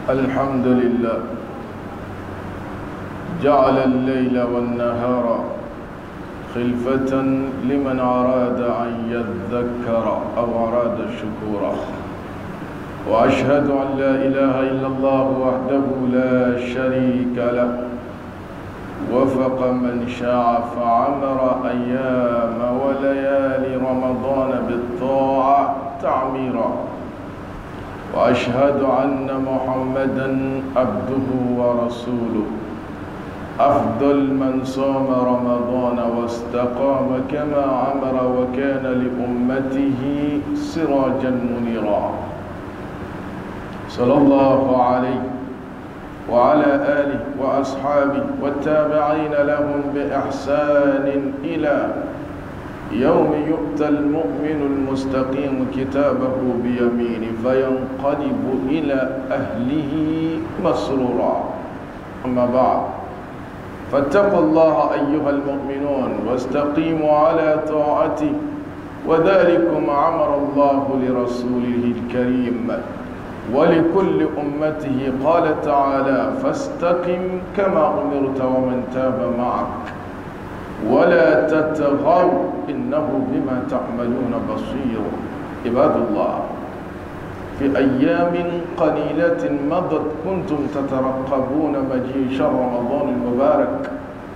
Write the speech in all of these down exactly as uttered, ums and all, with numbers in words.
الحمد لله جعل الليل والنهار خلفة لمن أراد أن يذكر أو أراد الشكور. وأشهد أن لا إله إلا الله وحده لا شريك له وفق من شاء فعمر أيام وليالي رمضان بالطاعة تعميرا. وأشهد أن محمدا عبده ورسوله أفضل من صام رمضان واستقام كما عمر وكان لأمته سراجا منيرا. صلى الله عليه وعلى آله وأصحابه والتابعين لهم بإحسان إلى يوم يؤتى المؤمن المستقيم كتابه بيمينه فينقلب إلى أهله مسرورا. أما بعد فاتقوا الله أيها المؤمنون واستقيموا على طاعته وذلكم أمر الله لرسوله الكريم ولكل أمته قال تعالى فاستقم كما أمرت ومن تاب معك ولا تتغوا إنه بما تعملون بصير. عباد الله، في أيام قليلة مضت كنتم تترقبون مجيء شهر رمضان المبارك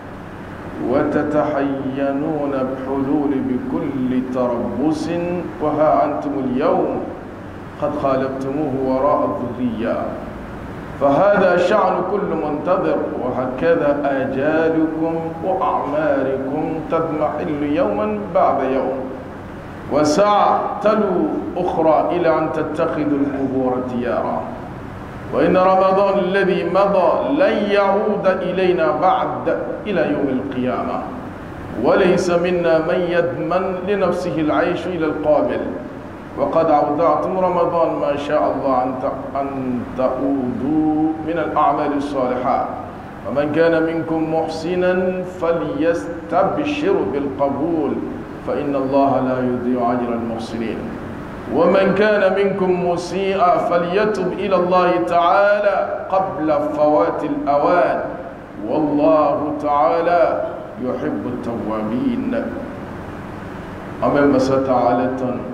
وتتحينون بحلول بكل تربص، وها أنتم اليوم قد خالفتموه وراء الذرية. فهذا شأن كل منتظر، وهكذا آجالكم وأعماركم تضمحل يوما بعد يوم وساعة تلو أخرى إلى أن تتخذوا القبور ديارا. وإن رمضان الذي مضى لن يعود إلينا بعد إلى يوم القيامة، وليس منا من يضمن لنفسه العيش إلى القابل. وقد أودعتم رمضان ما شاء الله أن تعودوا من الأعمال الصالحة. ومن كان منكم محسنا فليستبشر بالقبول فإن الله لا يضيع أجر المحسنين. ومن كان منكم مسيئا فليتب إلى الله تعالى قبل فوات الأوان، والله تعالى يحب التوابين. أمام مسألة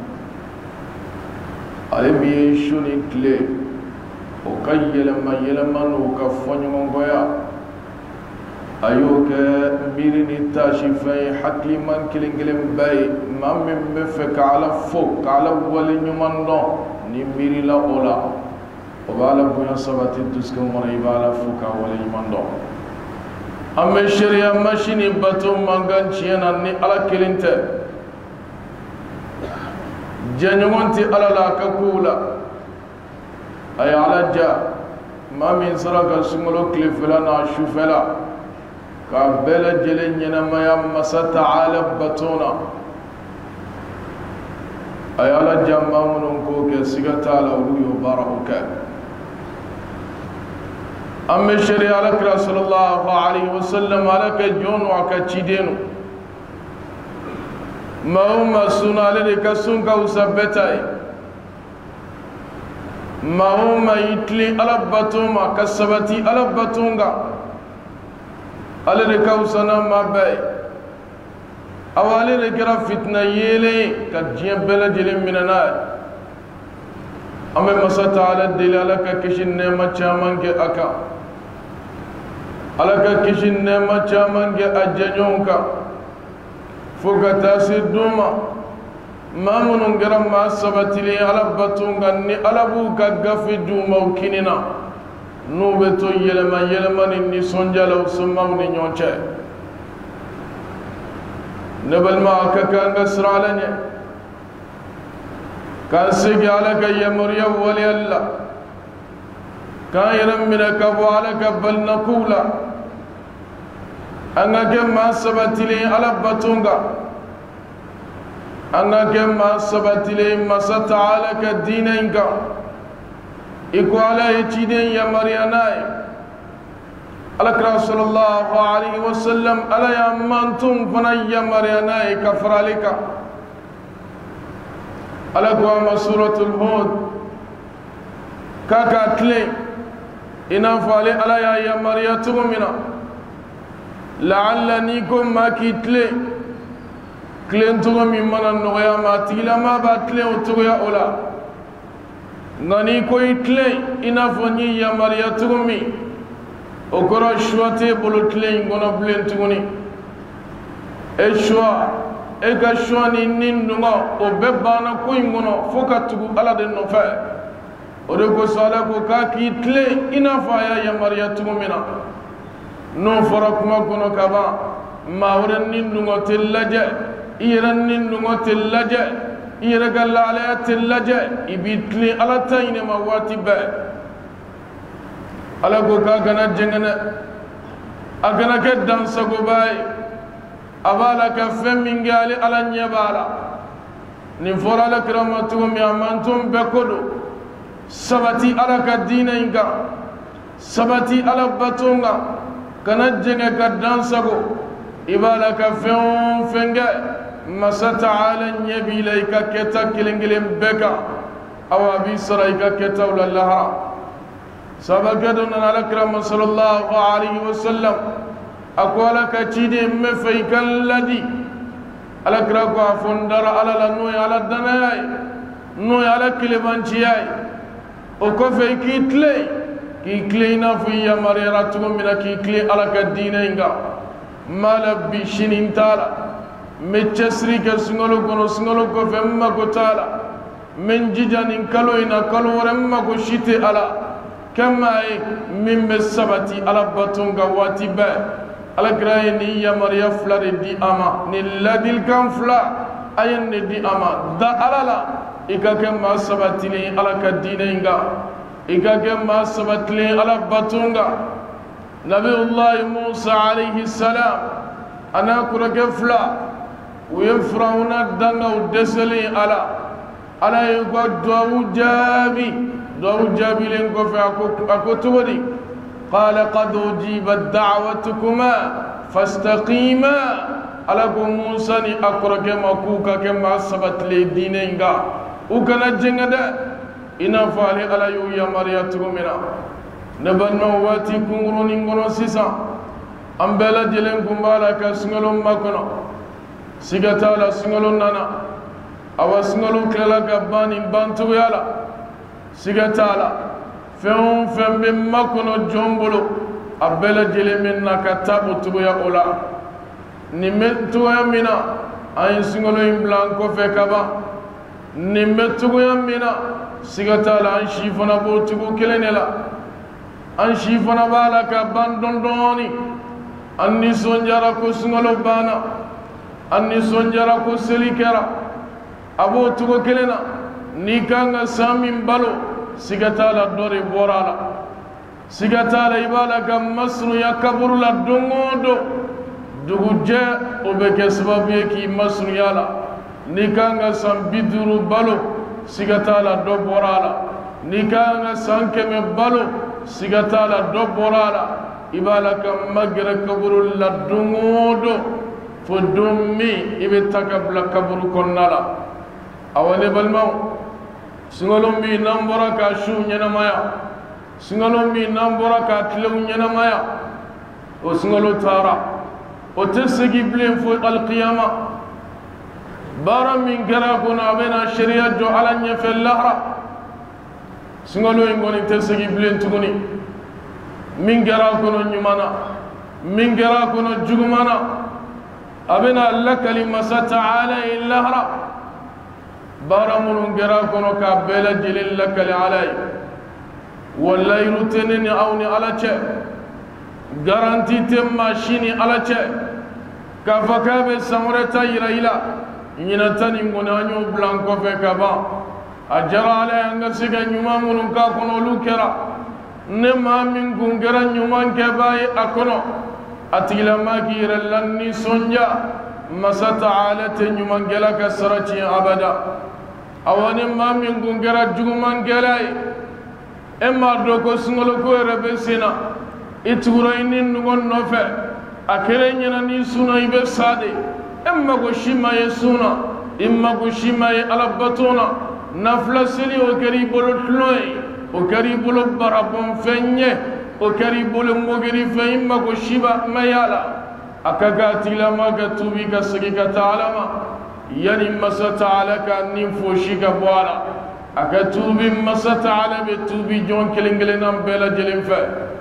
ale mi shuni kle o ka yelema yelema no ka fɔɲɔgɔnkɔya a y'o kɛ miiri ni taasi fɛn ye hakiliman kelen kelen bɛɛ ye. maa min bɛ fɛ ka ala fo ka ala wale ɲuman dɔn ni miirila o la o b'a la bonya sabati dusukun kɔnɔ i b'a la fo ka wale ɲuman dɔn. an bɛ sariya masini bato man kan tiɲɛ na ni ala kelen tɛ. jɛɲɔgɔn tɛ ala la a ka kow la a ye ala ja. maa min sera ka sunkalo tilefɛla n'a sufɛla k'a bɛɛ lajɛlen ɲɛnamaya masa taala bato na, a ye ala ja maa minnu k'o kɛ siga t'a la olu y'o baaraw kɛ. an bɛ sariya alakira sallallahu alaihi wa sallam ala ka jɔn no a ka ciden no. maa o maa sunna ale de ka sun ka wusa bɛɛ ta ye. maa o maa y'i tilen ala bato ma ka sabati ala bato kan ale de ka wusa n'a maa bɛɛ ye. awa ale de kɛra fitina yeelen ye ka diɲɛ bɛɛ lajɛlen minɛ n'a ye. an bɛ masa taala deli ala ka kisi nɛɛma caman kɛ a kan, ala ka kisi nɛɛma caman kɛ a jɛɲɔgɔnw kan fo ka taa se don ma maa minnu kɛra maa sabatilen ala bato kan ni ala b'u ka gafe d'u ma u kini na n'u bɛ to yɛlɛma yɛlɛma ni nisɔndiya la u somaw ni ɲɔgɔn cɛ. ne balima a ka kan ka siran ala ɲɛ k'an segin ala ka yamaruya waleyali la, k'an yɛrɛ minɛ ka bɔ ala ka balinakow la, an ka kɛ maa sabatilen ala bato kan, an ka kɛ maa sabatilen masa taala ka diinɛ in kan i ko ala ye ciden yamariya n'a ye. alakira sallallahu alaihi wa sallam ala y'a mantonw fana yamariya n'a ye ka fara ale kan. ala ko a ma suratul Hud k'a ka tilen ina fale ala ya yamariya tugu mina la'alla ni ko ma ki tle klen tugu min mana nogoya ma tigila ma ba tle o tugu ya ola ngani ko itle ina fo ni yamariya tugu mi o koro shwate bolo tle ngono blen tugu ni e shwa e ka shwa ni nindunga o bebana ko ngono foka tugu ala den no fa o de ko sala ko ka ki tle ina fa ya yamariya tugu mina no fara kuma kono kaba ma wurin nindungo tillaje iran nindungo tillaje ira galla ala tillaje ibitli ala tayne ma wati ba ala ko ka gana jengana agana ke dansa go bay abala ka femingali ala nyabala ni fora la kramatu mi amantum bekodo sabati ala ka dina inga sabati ala batunga kana jenge ka dansago ibala ka fen fenga masata ala nyabila ka keta kilingilem beka awabi saraika keta ulallah sabaka don ala kram sallallahu alaihi wasallam akwala ka chide me faykan ladi ala kra ko afondara ala la no ala danay no ala kilebanchiyay o ko fay kitle ki kleina fiya marira tugo mina ki kle ala ka dina inga mala bishinin tala mechesri ke sungolo kono sungolo ko femma ko tala men jijanin kalo ina kalo remma ko shite ala kama min be sabati ala batunga wati ba ala graye ni ya mariya flare di ama ni ladil kan fla ayen ni di ama da alala ikake ma sabati ni ala ka dina inga ikake ma sabatli ala batunga nabiyullah musa alayhi salam ana kurake fla uye firauna danga udeseli ala ala yuko duawu jabi duawu jabi len ko fe ako tubodi qala qad ujibat da'watukuma fastaqima ala ko musa ni akurake makuka ke ma sabatli dinenga ukana jengada ina fali ala yu ya mariya tugumina nabanno wati kunguruni ngono sisa ambela jelen kumbala ka singolon makono sigata la singolon nana awa singolon klela gabani bantu yala sigata la fen fen be makono jombolo abela jelen min nakatabu tuya ola ni metu ya mina ay singolon blanco fe kaba ni metu ya mina sigata la an shifana bo tugu kelenela an shifana bala ka bandondoni an ni sonjara ko singolo bana an ni sonjara ko selikera abo tugu kelena ni kanga samin balo sigata la dore borala sigata la ibala ka masru ya kaburu la dongodo duguje obeke sababu ki masru yala ni kanga sam biduru balo sigata la do borala ni kanga sankeme balo sigata la do borala ibala ka magre kaburu la dungodo fo dummi ibe takabla kaburu konnala awale balmaw singolom bi nambora ka shu nyana maya singolom bi nambora ka tlew nyana maya o singolo tara o tesegi blen fo alqiyama bara min gara kuna bena sharia jo ala nya fe lahra singolo ngoni tesegi blen tuguni min gara kono nyumana min gara kono jugumana abena lakali masata ala illahra bara mun gara kono ka bela jilil lakali alai wallahi ruteneni awni ala che garanti tem machine ala che ka fakabe samurata ila ñina tani ngonanyo blanco fe kaba ajara ala anga siga nyuma mun ka kono lu kera ne ma min gungera nyuma ke bayi akono atila maki relanni sonja masata ala te nyuma gela ka sarati abada awani ma min gungera juguman gelai emma do ko singolo ko rebe sina ituro inin ngon nofe akere ñina ni suna ibe sade emma ko shima yesuna imma ko shima alabatuna nafla seli o kari bolo tloy o kari bolo barabon fenye وكري بول مغري فإما كشيبا ما يالا أكاكاتي لما كتوبي كسكي كتعلما يعني مسا تعالى كان نفوشي كبوالا أكتوبي مسا تعالى بتوبي جون كلنجلنام بلا جلين فا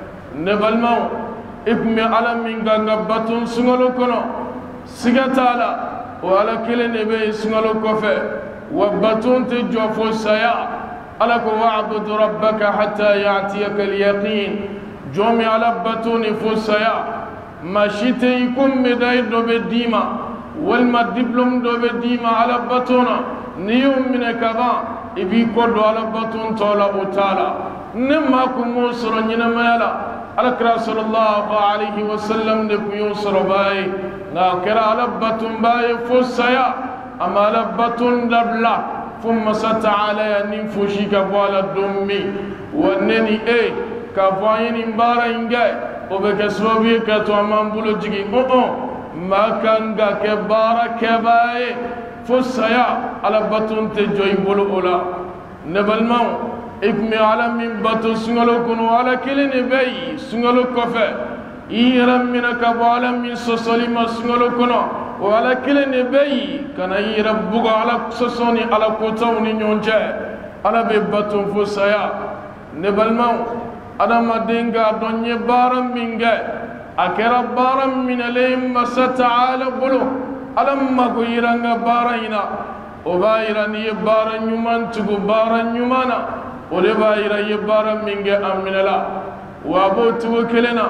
نبالمو إكمي على من غنغباتون سنغلو كنو سيغا تعالى وعلى كلن إبي سنغلو كفا وباتون تجوفو سيا ألك واعبد ربك حتى يعطيك اليقين جومي على باتون فوسيا ما شيتي يكون مداي دو بديما والما دبلوم دو بديما على باتونا نيوم من كذا إبي كودو على باتون تولا وتالا نما كموسر نينما يلا على رسول الله عليه وسلم نكو يوسر باي ناكرا على باتون باي فوسيا أما على باتون دبلا ثم ستعالى أن فوشيك بوالا دومي ونني إيه كفاين مبارا إنجاي وبكسوبي كتو أمان بلو جيكي أو ما كان كبارا كباي فسيا على بطن تجوي بلو أولا نبالمو إكمي على من بطن سنغلو كنو على كلين بي سنغلو كفا إيرم من كبوالا من سوسلما سنغلو كنو وعلى كلين بي كان يربوغ على سوسوني على كوتاوني نيونجا على ببطن فسيا نبالمو أنا ما دينغا دوني بارم مينغا أكرا بارم من عليهم مسا تعالى بلو ألم ما كويرانغا بارينا وبايران يبارن يمان تغو بارن يمانا ولبايرا يبارن مينغا أمين لا وابو توكلنا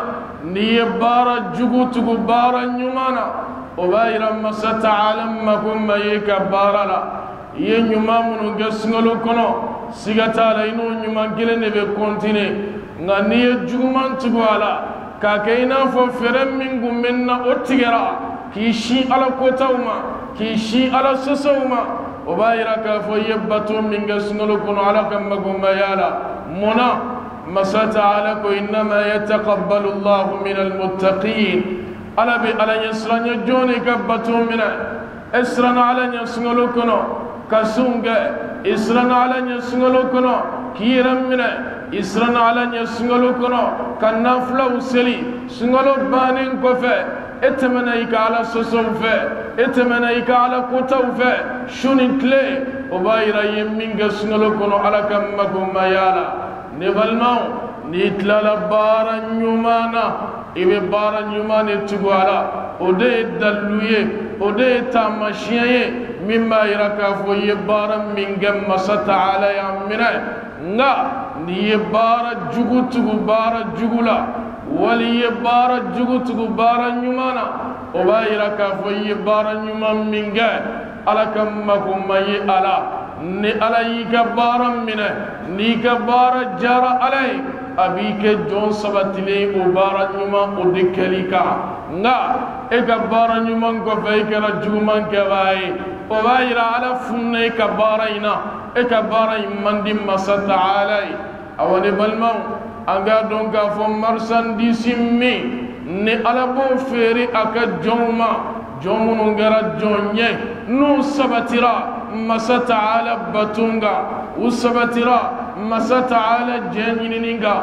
نيبارا جغو تغو بارن يمانا وبايرا مسا تعالى ما كم يكا بارلا yen nyuma munu gasngolo kono sigata la ino nyuma gelene be kontine ngani juguman tugwala ka kaina fo ferem mingu menna otigera kishi ala kotawma kishi ala sosawma o bayira ka fo yebatu min gasngolo kono ala kam magumba yala mona masata ala ko inma yataqabbalu Allah min almuttaqin ala bi ala yasranya joni kabatu mina esrana ala yasngolo kono kasunga israna ala nya sungalo kono kiram mina israna ala nya sungalo kono kanafla useli sungalo banin ko fe etemana ikala sosom fe etemana ikala kotaw fe shunitle obayra yeminga sungalo kono ala kam magum mayala nebalmaw nitlala bara nyumana ibe bara nyumane tugwala ode daluye ode tamashiye مما يركف يبارا من جم ستعالى يامنا نا نيبارا جوجت جبارا جوجلا ولي يبارا جوجت جبارا نيمانا وبا يركف يبارا نيمان من جا على كم كم يي على ني على يكبارا منه نيكبارا جرى عليه أبيك جون سبتلي وبارا نيمان ودكليكا نا إكبارا نيمان كفايك رجومان كفاي وبايرا على فني كبارينا إكباري من دم مسات علي أولي بالمو أنغا دونكا فمرسان دي سمي ني على بو فيري أكا جوما جومون غرا جونيه نو سبترا مسات على باتونغا وسبترا مسات على جنينينغا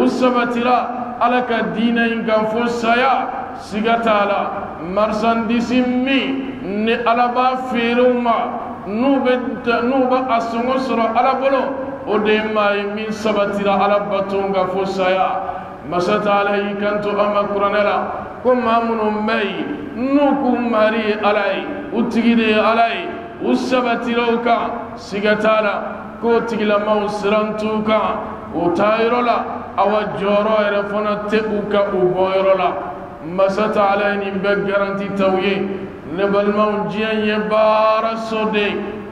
وسبترا على كدينا إنغا فوسايا سيغتالا مرسان دي سمي ni alaba firuma nube nuba asongo soro alabolo ode mai min sabatira alabatunga fosaya masata alai kanto amakuranela ko mamunu mai nuku mari alai utigide alai usabatiroka sigatala ko tigila mausirantuka utairola awajoro erefona teuka uboyrola masata alai ni be garanti tawye نبل موجيا يبارا سودي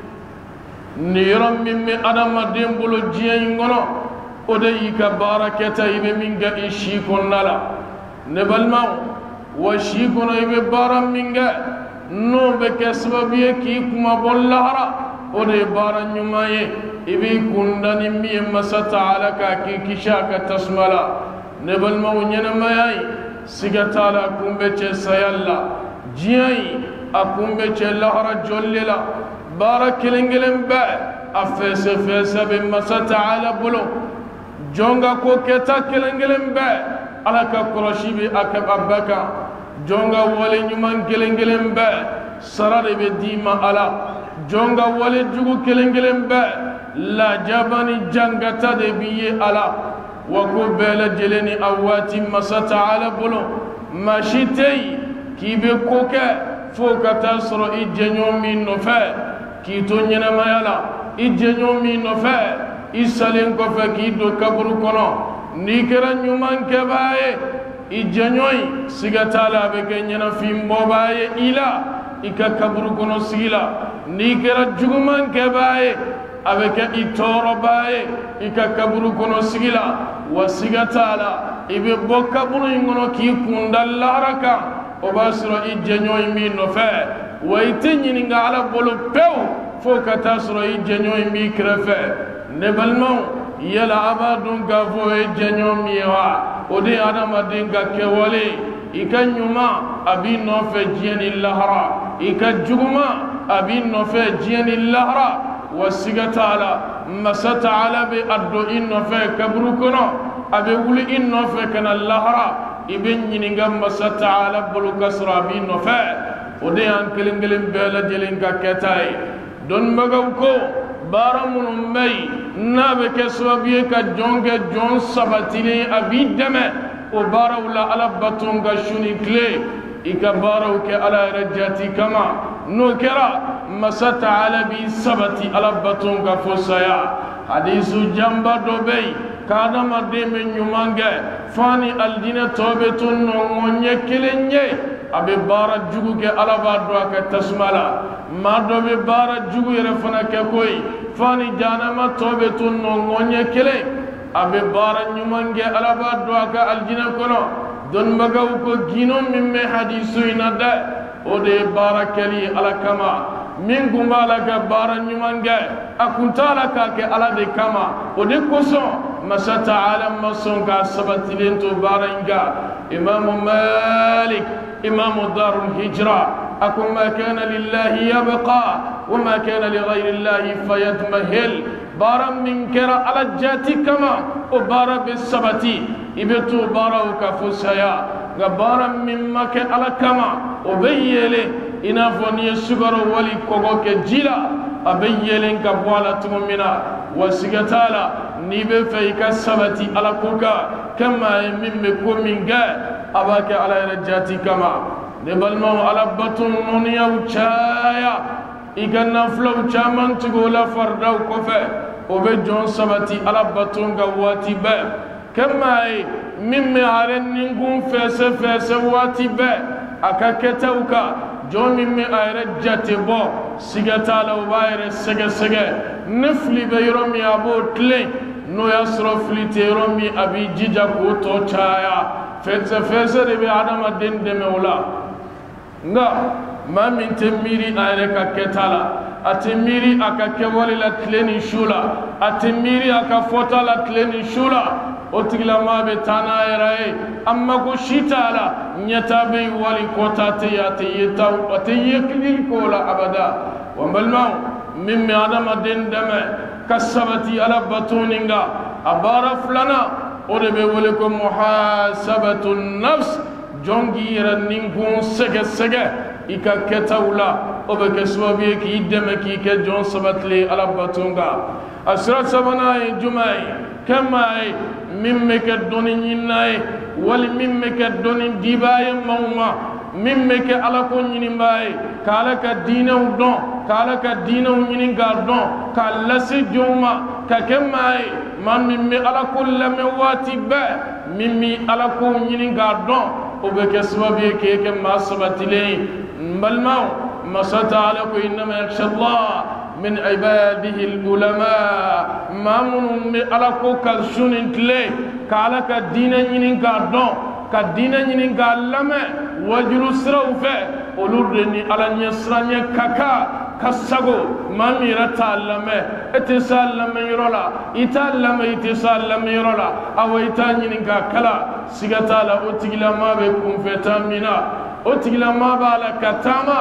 نيرم ممي أدم دين بلو جيا ينغنو ودي كبارا كتا يبي منغا إشيكون نالا نبل مو وشيكون يبي بارا منغا نو بكسببية كيكما بولهرا ودي بارا نيماي يبي كنداني مي مساتا على كاكي كشاكا تسمالا نبل مو نينماي سيغتالا كومبيتش سيالا جياي أكون بتشلا هرا جوللا بارك لينجلن با أفس فس بمسا تعالى بلو jonga ko keta kelengelen be ala ka koroshi be akabaka jonga wale nyuman kelengelen be sarade be dima ala jonga wale jugu kelengelen be la jabani jangata de biye ala wa ko bela jeleni awati masata ala bulu mashitei kibe koke fokata soro ijenyo min no fe kito nyena mayala ijenyo min no fe isalen ko fe kido kaburu kono nikera nyuman ke baye ijenyoy sigatala be ke nyena fimbo baye ila ika kaburu kono sigila nikera juguman ke baye avec itoro baye ika kaburu kono sigila wasigatala ibe bokaburu ngono ki kundalla haraka o basro ijenyo mi no fe waytini ngala bolu pew fo kata sro ijenyo mi krefe ne balmon yala abadun gavo ijenyo mi wa odi adama dinga kewale ika nyuma abi no fe jeni lahara ika juguma abi no fe jeni lahara wasigatala masata ala be addo inno fe kabru kono abe wuli inno fe kana lahara ibn nyinga masata ala bulu kasra bi no fe ode an kelengelen bela jelinga ketay don magaw ko baramun may nabe ke sobiye ka jonge jon sabatini abi deme o barawla ala batunga shuni kle ika baraw ke ala rajati kama no kera masata ala bi sabati ala batunga fosaya hadisu jamba dobey kada mademe nyumange fani aldina tobetun no ngonye kelenye abe bara jugu ke ala ba do ka tasmala ma do be bara jugu yere fana ke koy fani janama tobetun no ngonye kele abe bara nyumange ala ba do ka aldina kono don magaw ko gino mimme hadisu inada ode bara kali ala kama min gumbala ka bara nyumange akuntala ka ke ala de kama ode koso masata alam mason ka sabatilen to baranga imam malik imam darul hijra akum ma kana lillahi yabqa wa ma kana li ghayri allahi fayadmahil baram min kara ala jati kama o bara bis sabati ibetu bara ka fusaya ga baram min make ala kama o beyele ina foni sugaro wali kogo ke jila abayelen ka bwala tumina wasigatala ni be fe ka sabati ala koka kama mimme ko minga abaka ala rajati kama ne balma ala batun noniya uchaya iganna flow chaman tugola fardaw ko fe o be jon sabati ala batun ga wati be kama mimme aren ningun fese fese wati be akaketauka jomi me ayre jate bo sigatala o bayre sege sege nefli be yoromi abo tle no yasro flite yoromi abi jija ko to chaya fetse fesse de be adama den de mewla nga mamin temiri ayre ka ketala atemiri akakewali la tleni shula atemiri akafota la tleni shula otigla mabe tana yarae amma ko shitala nyata be wali kota te yate yeta te yeklil kola abada wambalma mimmi adama den dame kasabati ala batuninga abara fulana ode be wole ko muhasabatu nafs jongi raningun sege sege ika ketawla obe keswabi ki deme ki ke jon sabatli ala batunga asrat sabana jumai kama mimme ke doni nyinae wali mimme ke doni dibaye mawma mimme ke ala ko nyini mbaye kala ka dinaw don kala ka dinaw nyini gar don ka lasi joma ka kemae man mimme ala ko lame wati ba mimmi ala ko nyini gar don o be ke sababi ke ke masabatile mbalma masata ala ko inma yakhshallah من عباده العلماء ما من على كوكا شونين تلي كالا كدين ينين كادون كدين ينين كاللمة وجلو سروفة ولودني على نيسرانيا كاكا كساغو ما ميرا تعلمه اتسالم يرولا يتعلم يتسالم يرولا او يتانين كاكلا سيغتالا اوتيغلا ما بكم فتامينا otigila mabala katama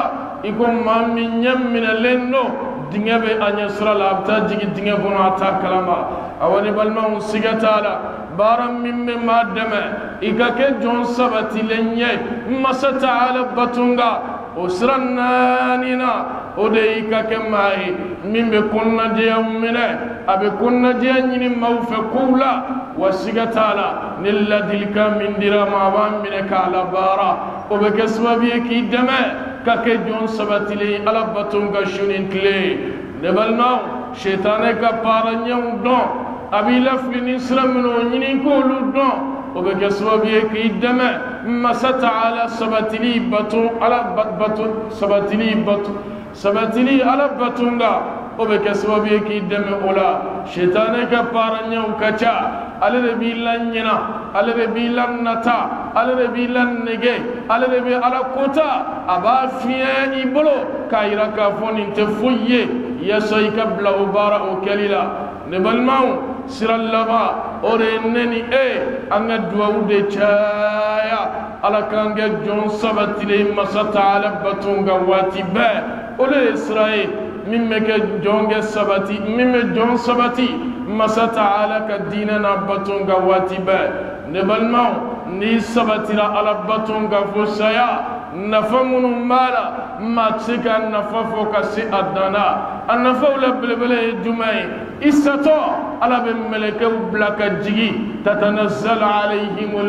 ikum ma min nyamina lenno dinga be anya sura la abta jigi dinga bono ata kalama awani balma sigatala baram mimme madama ikake jon sabati lenye masata ala batunga usrannanina ode ikake mai mimbe kunna dia mine abe kunna dia nyini mawfe kula wasigatala nilladilka min dira ma ban mine kala bara obe kesbabi ki dama kake jon sabati le ala batunga shunin kle nebalma shaytane ka paranya don abi lafli ni sramno nyini ko lu don obe kesbabi ki dama masata ala sabatili batu ala batu sabatili batu sabatili ala batunga obe kesbabi ki dama ola shaytane ka paranya kacha ale bi lanyina ale bi lannata ale bi lannege ale bi ala kota aba fiye ibolo kayira ka foni te foye yasay kabla ubara o kalila ne balmaw sirallaba ore neni e anga duwude chaya ala kange jon sabatile masata ala batunga wati ba ole israel mimme ke jonge sabati mimme jon sabati masata ala ka dinana batunga wati ba ne balmaw ni sabatira ala batunga fusaya nafamunu mala matsika nafafo kasi adana anafa ula belebele jumai isato ala be meleke blaka jigi tatanazzal alayhimul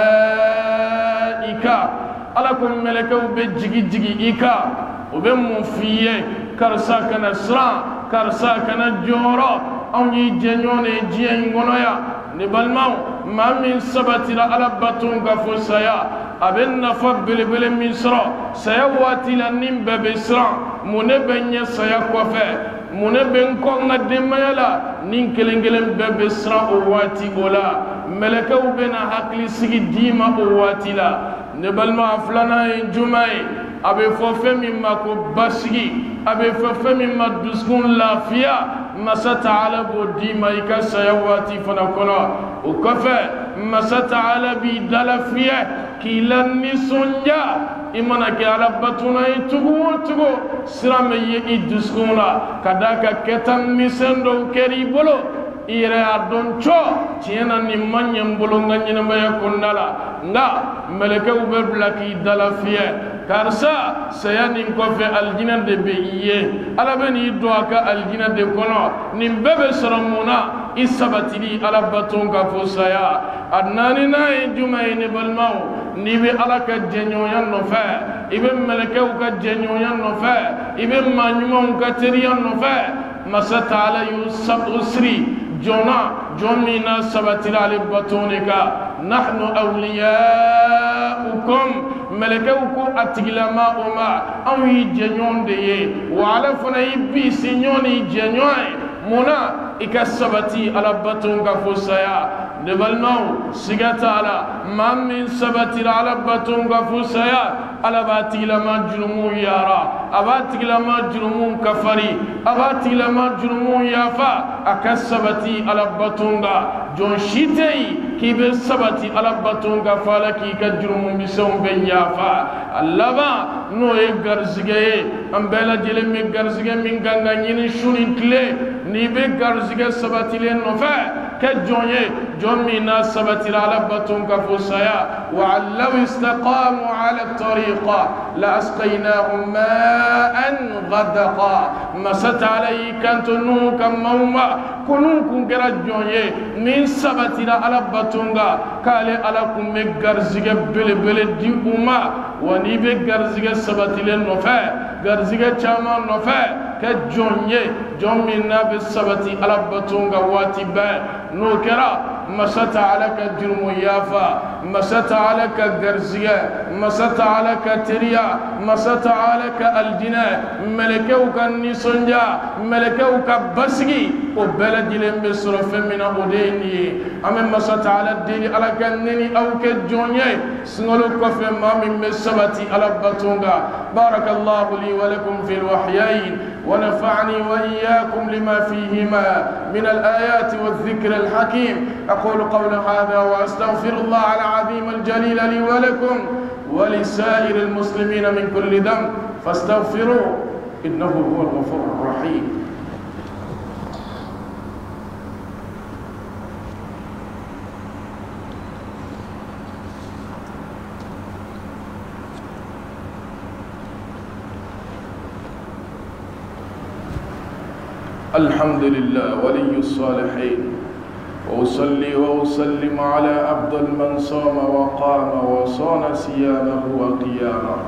malaika ala kum meleke be jigi jigi ika obe mufiye karsa kana sra karsa kana joro onyi jenyone jiye ngonoya ni balmaw ma min sabatira ala batunga fusaya aben nafa belebele misra saya watila nimbe besra mune benye saya kofe mune ben ko ngademayala nin kelengelen bebe sra o wati ola melakaw bena hakli sigi dima o watila ne balma aflana jumai abe fo femi mako basigi abe fo femi maduskun lafiya masata ala bo dima ika saya wati fana kono o kofe masata ala bi dalafiya kilan ni sonja imana ke ala batuna itugo tugo sirame ye iduskuna kadaka ketan misendo keri bolo ire adon cho tiena ni manyem bolo nganyina maya kundala nga meleke ube blaki dalafiya karsa sayani kofe aljina de beye ala beni do aka aljina de kono nim bebe saramuna isabatili ala batunga fosaya adnani na jumayni balmaw ni be ala ka jenyo yan no fa ibe meleke ka jenyo yan no fa ibe manyuma ka teriyan no fa masata ala yusab usri jona jomina sabatila ali batunika nahnu awliyaukum melekeuku atigilama uma awi jenyon de ye wala fana ibi sinyoni jenyoy muna ikasabati ala batunga fusaya debalmaw sigata ala mammin sabati ala batunga fusaya ala batilama jurumu yara abatilama jurumu kafari abatilama jurumu yafa akasabati ala batunga jon shitei kibe sabati ala batunga fala ki ka jurumu bisum ben yafa allaba no e garzige ambela jele mi garzige min ganga nyini shuni kle ni be garzige sabati le no fa ka jonye jomina sabati ala batunga fusaya wa allaw istaqamu ala tariqa la asqaynahum ma'an ghadaqa masat alayka antunu kamma kunun kun gara jonye min sabati ala batunga kale ala kum me garzige bele bele di umma wani be garzige sabati le no fa garzige chama no fa ka jonye jomina be sabati ala batunga wati ba no kera masata alaka jurmu yafa masata alaka garzige masata alaka teriya masata alaka aljina melekeuka nisonja melekeuka basigi o bela dilembe soro femina odeni ame masata ala dili alaka neni auke jonye singolo kofe mami mesabati ala batunga barakallahu li wa lakum fil wahyain ونفعني وإياكم لما فيهما من الآيات والذكر الحكيم أقول قول هذا وأستغفر الله العظيم الجليل لي ولكم ولسائر المسلمين من كل ذنب فاستغفروه إنه هو الغفور الرحيم. الحمد لله ولي الصالحين، وأصلي وأسلم على أفضل من صام وقام وصان صيامه وقيامه،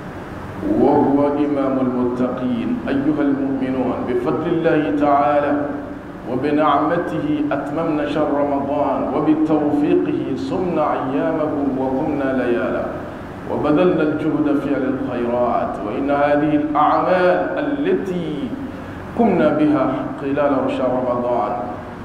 وهو إمام المتقين. أيها المؤمنون، بفضل الله تعالى وبنعمته أتممنا شهر رمضان، وبتوفيقه صمنا أيامه وقمنا لياله، وبذلنا الجهد في الخيرات. وإن هذه الأعمال التي قمنا بها خلال شهر رمضان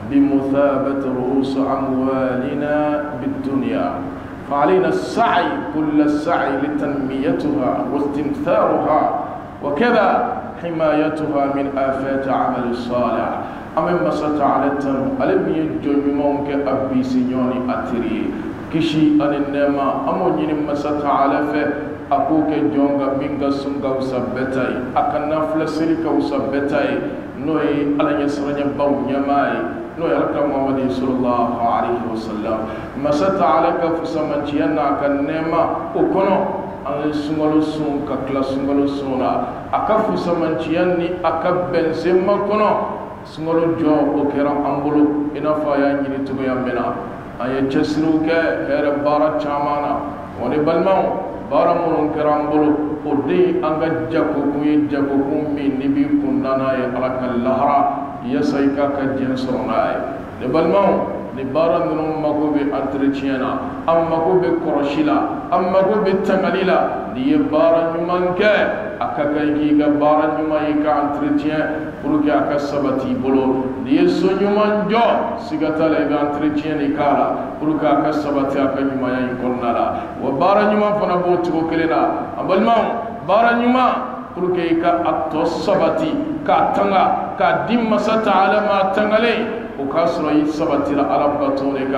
بمثابة رؤوس أموالنا بالدنيا، فعلينا السعي كل السعي لتنميتها واستمثالها، وكذا حمايتها من آفات عمل الصالح. أمما ستعلتن ألم يجمعونك أبي سيوني أتري كشي أن النما أموني مساتعلف أكوك جونغا مينغا سونغا وسبتاي أكنا فلسريكا وسبتاي نوي على يسرني باو نيماي نوي على محمد صلى الله عليه وسلم مسات عليك فسمنتيانا كنما وكونو أن سونغلو سون كلا سونغلو سونا أكف سمنتياني أكبن سما كونو سونغلو جو وكرا أمبلو إنا فايا نيني تبيا منا أي جسروك هير بارا چامانا وني بالماو bara munun kiran bulu odi anga jako kuyi jako kummi nibi kundana ya alakal lahara yasai ka ka jensorona de balmao ni bara munun magobe entretien amma ko be koroshila amma ko be tangalila ni bara nyumanke akaka yi ga bara nyumai ka entretien pour que aka sabati bulu ni so nyumanjo sigatale ga entretien ni kala pour que aka sabati aka nyumaya konnala wa bara nyuma fana bo tugo kelena abalma bara nyuma pour que ka atto sabati ka tanga ka dimma sa ta'ala ma tangale وكسر يثبت على بطونك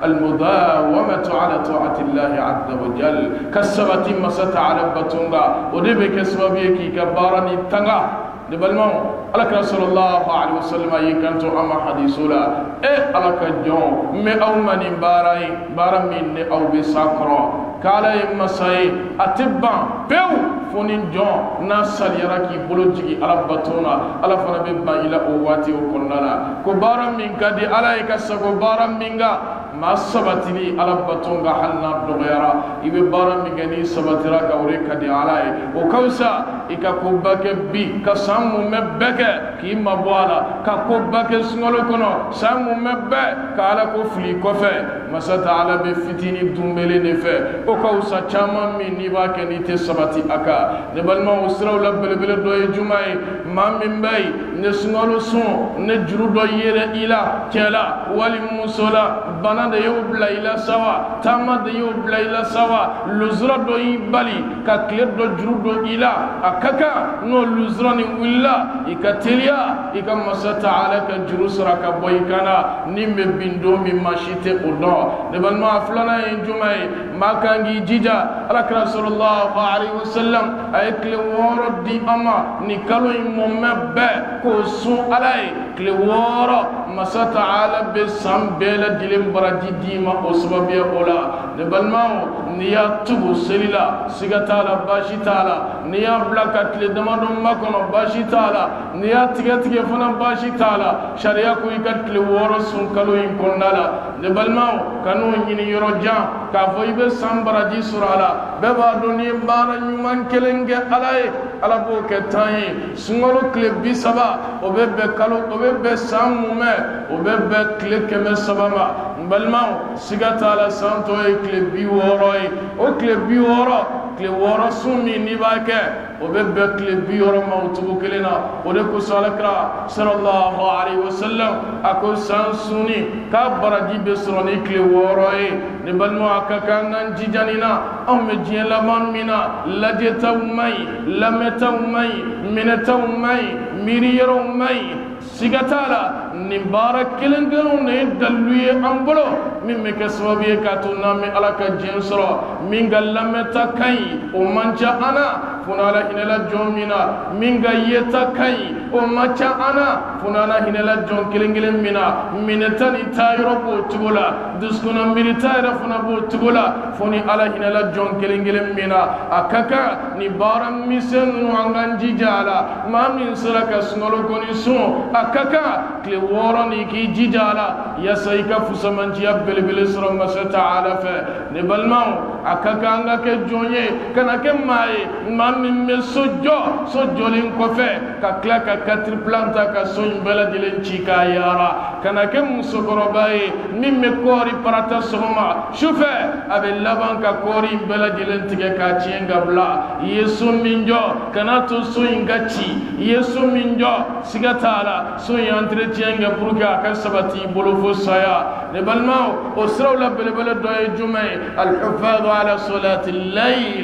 المداومة على طاعة الله عز وجل كسبت مسات على بطونك ودبك سببك كبارني تنغا نبالمو على رسول الله عليه وسلم يكنتو أما حديثولا إيه على كجون مي أو من باراي بارا من أو بساكرو كالا يمساي أتبا بيو فونين جون ناسال يراكي بلوجي على بطونا على فنبيبا إلى أواتي وكنانا كبارا من كدي على يكسكو بارا منغا ما سبتني على بطونغا حلنا بغيرا إبي بارا مغني سبترا كوري كدي على وكوسا إكا كوباك بي كسامو مبك كي مبوالا كوباك سنغلو كنو سامو مبك كالا كفلي كفه مسات على بفتيني دمبلي نفه وكوسا چاما من نباك نيتي سبتي أكا نبالما وسراو لبلبل دوي جمعي ما من باي نسنغلو سون نجرو دوي إلا كلا والي موسولا بنا de yo blaila sawa tama de yo blaila sawa luzra do ibali ka kle do juru do ila akaka no luzra ni willa ikatelia ikamasa ta'ala ka juru sura ka boykana nimbe bindo mi mashite odo de ban ma aflana en jumay makangi jija ala rasulullah alaihi wasallam ay kle woro di ama ni kalo mombe ko su alai kle woro masa ta'ala be sambela dilim dima o sababiya ola de balmao niya tubu selila sigatala bashi tala niya blakat le damado makono bashi tala niya tiga tiga fana bashi tala sharia ko ikat le woro sun kalo in konnala de balmao kanu nyini yoroja ka foibe sambara di surala be ba doni bara nyuman kelenge alay ala bo ke tayi sungolo kle bisaba o be be kalo o be be samume o be be kle keme sabama balmao sigata la santo e kle bi woro e o kle bi woro kle woro sumi ni bake o be be kle bi woro mawtu kelena o de ko salakra sallallahu alaihi wasallam ako sansuni ka baraji be soni kle woro e ni balmo akaka nan jijanina أم جين لمن منا لجتو مي لمتو مي منتو مي مريرو مي سيغتالا نبارك كلنغنو ندلوي امبلو ميمي كسببي كاتونا مي على كجنسرو من لمتا كاي ومنجا انا فنالا هنلا جومينا من يتا كاي وماچا انا فنالا هنلا جون كلنغلن منا منتني تايرو بوتولا دسكونا ميرتايرا فنا بوتولا فني على هنلا جون كلنغلن منا اكاكا نبارم ميسن وانغانجي جالا ما من سرك سنولو كوني سو akaka kle woro ni ki jijala ya sayka fusamanci abbel bil isra masha ta'ala fa ne balmaw akaka anga ke jonye kana ke mai mammi me sojo sojo len ko fe ka klaka quatre planta ka soñ bela dilen ci ka yara kana ke musokoro baye mimme kori parata soma shufe abe laban ka kori bela dilen tige ka cienga bla yesu minjo kana to soñ gachi yesu minjo sigatala so y entretien nga pour que akal sabati bolo fo saya ne balmao o sraw la bele bele doy jumay al hufaz ala salat al layl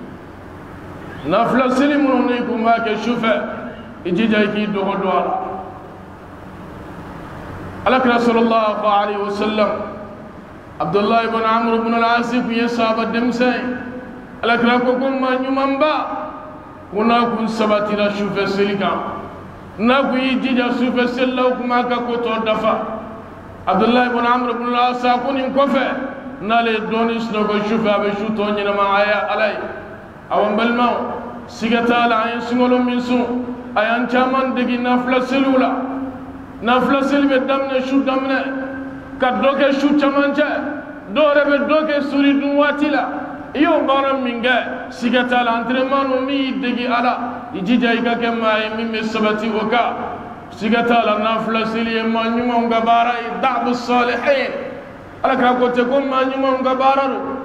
nafla silimun ne kuma ke shufa ijija ki do do ala alaka sallallahu alaihi wasallam abdullah ibn amr ibn al-as ya sahaba demsay alaka ko ko ma nyumamba kuna kun sabati la shufa silika naku yijija sufe sellaw kuma ka koto dafa abdullah ibn amr ibn al-as kuni kofe nale doni snogo shufa be shuto nyina ma aya alay awon balma sigata la ay sungolo min su ayan chaman degi nafla selula nafla selbe damne shu damne ka doke shu chamanje dore be doke suri dun watila iyo baram minga sigata la entraînement mi degi ala ijija ikake mai mimi sabati oka sigata la nafla sili ma nyuma ngabara da'bu salihin alaka kote ko ma nyuma ngabara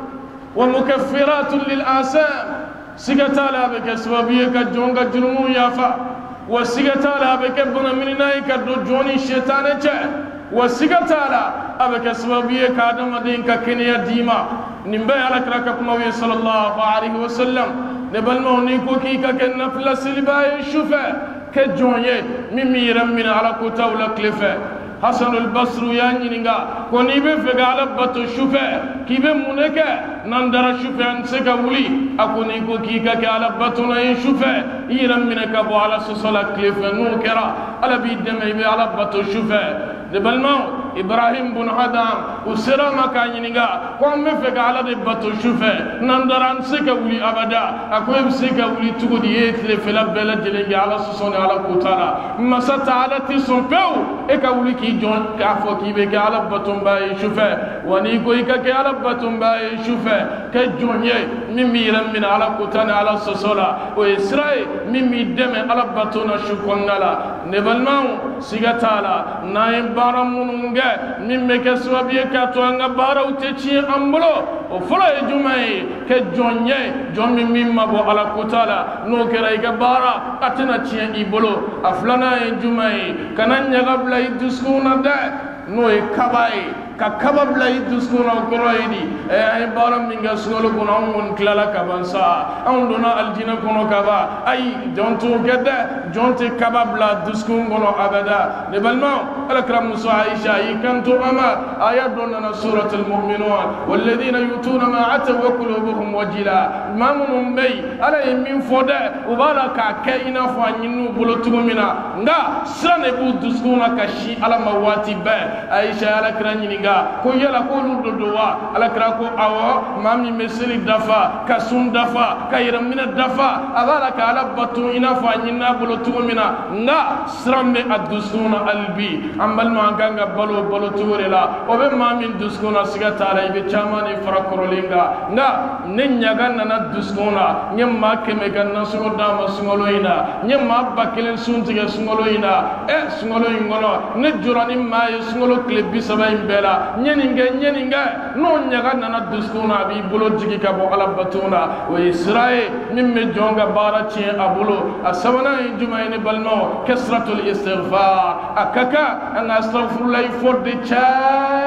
wa mukaffiratun lil asam sigata la be kasbabiye ka jonga jurumu yafa wa sigata la be ke bona minina ka do joni shaytane che wa sigata la abe kasbabiye ka dama din ka kiniya dima nimbe alaka ka kuma wi sallallahu alaihi wasallam ne balmo ni ko ki ka ken nafla silbaye shufa ke jonye mimi ramin ala ko tawla klifa hasan al basru yani ninga ko ni be fe gala bato shufa ki be muneka nandara shufa an se ka wuli akoni ko ki ka ke ala bato na shufa iram min ka bo ala sala klifa no kera ala bi deme be ala bato shufa de balmo ibrahim bun adam usira makani ninga ko me fe gala de bato shufa nandara an se ka wuli abada akoy se ka wuli tugo di etle fe la bela de lenga ala sona ala ko tala masata ala ti son peu e ka wuli ki jon ka fo ki be ka ala bato baye shufa wani ko ka ke ala bato baye shufa ke jonye mimi ram min ala ko tana ala sosola o israel mimi deme ala bato na shukonnala ne balmaw sigatala naim baramununga mimme ke swabiye ka to anga bara utechi ambulo o fulo e jumay ke jonye jommi mimma bo ala kutala no kera ga bara atina chi ibolo aflana e jumay kananya gabla iduskuna da no e kabai ka kababla iduskuna koroidi e ay baram minga solo kuna on klala kabansa on dona aljina kono kaba ay jonto gedda jonte kababla duskun gono abada ne balma alakram musa aisha yikanto ama ayat donna suratul mu'minun walladhina yutuna ma ata wa qulubuhum wajila mamun bay ala min foda ubala ka kaina fo nyinu bulotugumina nga sane bu duskuna kashi ala mawati ba aisha alakran nyinga ko yala ko ludo dowa alakra ko awo mami meseli dafa kasun dafa kayramina dafa abala ka ala batu ina fo nyina bulotugumina nga srambe adusuna albi ambal ma ganga balo balo tuwrela obe mamin duskuna sigata ala ibe chamani farakorolinga nga nenya na duskuna nyemma keme ganna sugo dama sungoloina nyemma bakelen suntige sungoloina e sungolo ingono ne jurani ma sungolo klebi sabay mbela nyeninga nyeninga no nyaga na duskuna bi bolo jigi ka bo ala batuna o israel mimme jonga bara ci abulo asabana jumayni balmo kasratul istighfar akaka an astaghfirullah for the child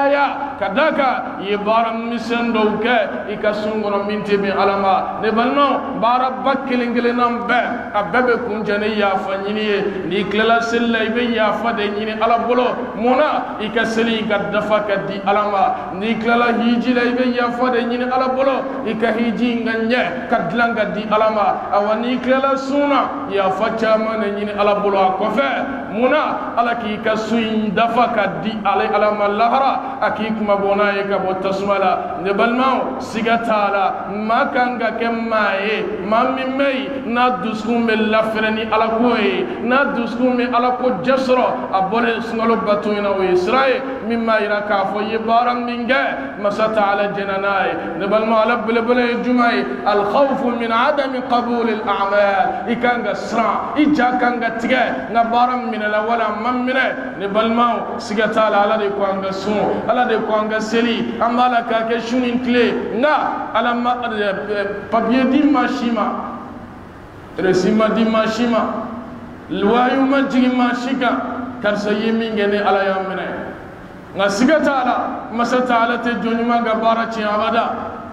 caya kadaka ye baram misendo ke ikasungono mintibi alama ne balno bara bakkilingile nam be abebe kunjane ya fanyini ni klela sella ibe ya fade nyini ala bolo mona ikaseli gaddafa kadi alama ni klela hiji la ibe ya fade nyini ala bolo ikahiji nganye kadlanga di alama awani klela suna ya facha mana nyini ala bolo akofe muna ala ki kasuin dafa kadi ala alama lahara akikuma bona e ka botasmala ne balmao sigatala makanga kemaye mammi mei na duskume lafreni ala koy na duskume ala ko jasro abole sngalo batuina o israel mimma ira ka fo yibaram minge masata ala jananai ne balma ala bele bele jumai al khawf min adam qabul al a'mal ikanga sra ijakanga tige na baram min la wala mammine ne balma sigatala ala de ko anga sun ala de ko anga seli amala ka ke shunin clé nga ala ma papier di machima resima di machima luwayu majigi machika karsa yemi ngene ala yamene nga sigata ala masata ala te jonima ga bara ci abada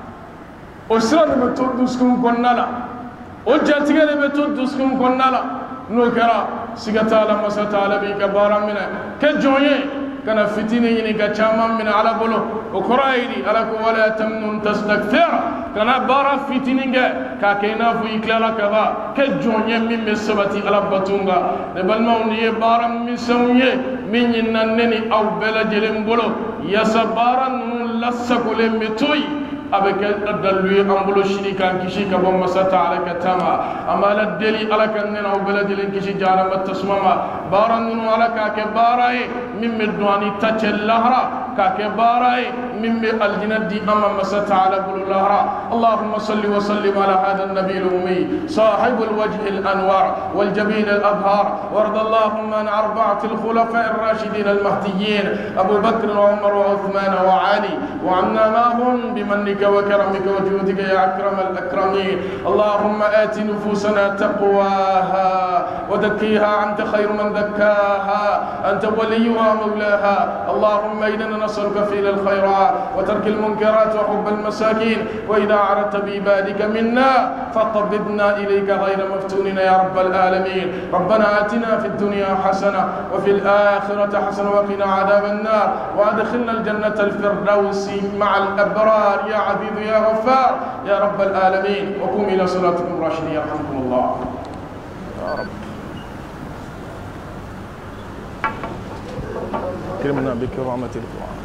o sira de beto duskum konnala o jatige de beto duskum konnala no kara sigata ala masata ala bi ga bara mine ke jonye kana fitini yini ka chama min ala bolo o koraidi ala ko wala tamnun tastakthir kana bara fitini nge ka kena fu iklala kaza ke jonye min mesabati ala batunga ne balma ni bara min sawye min nanneni aw bela jelem bolo yasabara nun lasakule metoy avec dallu ambulo shini kan kishi ka bom masata ala katama amala deli ala kan nena ubala deli kishi jara matasmama baran nu ala ka ke barai mimme duani tachel lahra ka ke barai mimme aljina di amma masata ala bul lahra allahumma salli wa sallim ala hada an-nabiy al-ummi sahib al-wajh al-anwar wal jabil al-abhar warda allahumma an arba'at al-khulafa ar-rashidin al-mahdiyyin abu bakr wa umar wa uthman wa ali wa anna mahum bimannika وكرمك وجودك يا أكرم الأكرمين اللهم آت نفوسنا تقواها وزكيها أنت خير من زكاها أنت وليها مولاها اللهم إننا نسألك فعل الخيرات وترك المنكرات وحب المساكين وإذا أردت بعبادك منا فقبضنا إليك غير مفتونين يا رب العالمين ربنا آتنا في الدنيا حسنة وفي الآخرة حسنة وقنا عذاب النار وأدخلنا الجنة الفردوس مع الأبرار يا عزيز يا غفار يا رب العالمين وقوموا إلى صلاتكم راشدين يرحمكم الله يا رب كرمنا بكرامة القرآن